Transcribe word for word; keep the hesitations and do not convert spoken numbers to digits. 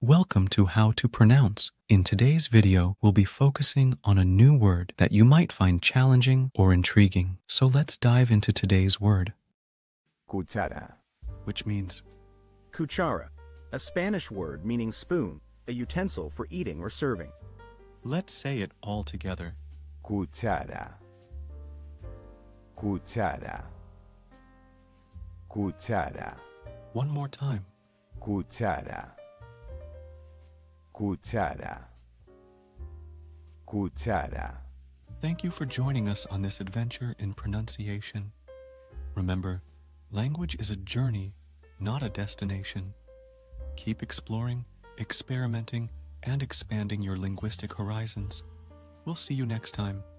Welcome to How to Pronounce. In today's video, we'll be focusing on a new word that you might find challenging or intriguing. So let's dive into today's word. Cuchara. Which means Cuchara, a Spanish word meaning spoon, a utensil for eating or serving. let's say it all together. Cuchara. Cuchara. Cuchara. One more time. Cuchara. Cuchara. Cuchara. Thank you for joining us on this adventure in pronunciation. Remember, language is a journey, not a destination. Keep exploring, experimenting, and expanding your linguistic horizons. We'll see you next time.